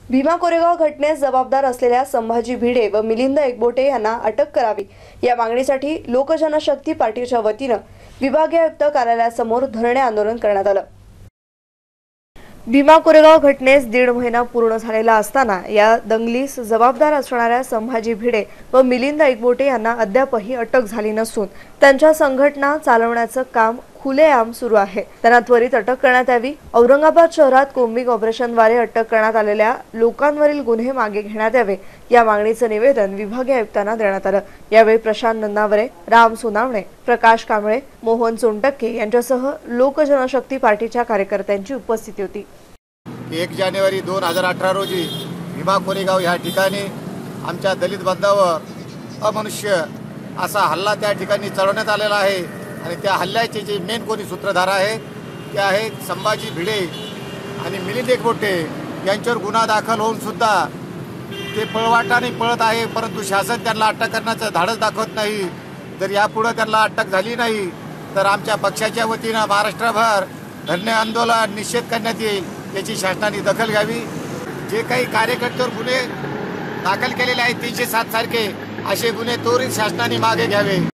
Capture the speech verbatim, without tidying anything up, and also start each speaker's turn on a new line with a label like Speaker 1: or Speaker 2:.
Speaker 1: भीमा कोरेगाव घटनेस जबाबदार असलेल्या संभाजी भिडे व मिलिंद एकबोटे यांना अटक करावी या मागणीसाठी लोकजनशक्ती पार्टीच्या वतीने विभागीय आयुक्त कार्यालयासमोर धरणे आंदोलन करण्यात आलं। भीमा कोरेगाव घटनेस दीड महिना पूर्ण झालेला असताना या दंगलीस जबाबदार असणाऱ्या संभाजी भिडे व मिलिंद एकबोटे यांना अद्यापही अटक झाली नसून त्यांच्या संघटना चालवण्याचं काम खुलेआम सुरू आहे। त्यांना त्वरित अटक करण्यात यावी। औरंगाबाद शहरात कोम्बिंग ऑपरेशनद्वारे अटक करण्यात आलेल्या लोकांवरील गुन्हे मागे घेण्यात यावे या मागणीचे निवेदन विभागीय आयुक्तांना देण्यात आलं। यावेळी प्रशांत नंदावरे, राम सोनावणे, प्रकाश कांबळे, मोहन सोनटक्के यांच्यासह लोकजनशक्ती पार्टीच्या कार्यकर्त्यांची उपस्थिती होती।
Speaker 2: एक जानेवारी दोन हजार अठरा रोजी भीमा कोरेगाव या ठिकाणी आमच्या दलित बांधवावर अमनुष्य असा हल्ला त्या ठिकाणी चढवण्यात आलेला आहे आणि त्या हल्ल्याचे जे मेन कोणी सूत्रधार आहे ते आहेत संभाजी भिडे आणि मिलिंद एकबोटे यांच्यावर गुन्हा दाखल होऊन सुद्धा ते पळवाटाने पळत आहे, परंतु शासन त्यांना अटक करण्याचं धाडस दाखवत नाही। जर यापुढे त्यांना अटक झाली नाही तर आमच्या पक्षाच्या वतीनं महाराष्ट्रभर धरणे आंदोलन निषेध करण्यात येईल याची शासनाने दखल घ्यावी। जे काही कार्यकर्त्यावर गुन्हे दाखल केलेले आहेत तीनशे सात सारखे असे गुन्हे त्वरित शासनाने मागे घ्यावे।